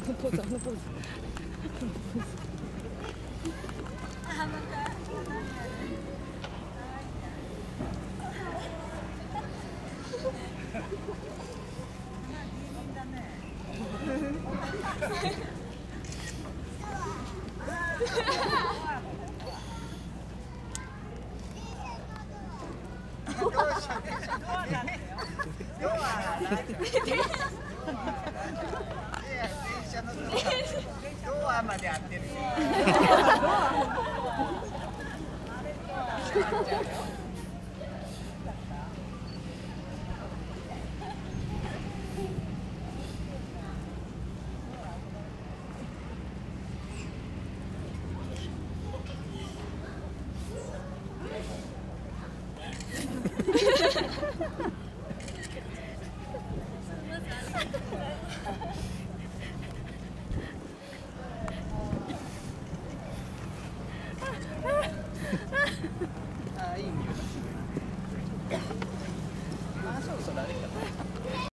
ポーズ、あのポーズ。あ、また。 ドアまで合ってる。あ、いい匂い。あ、そうそうだね。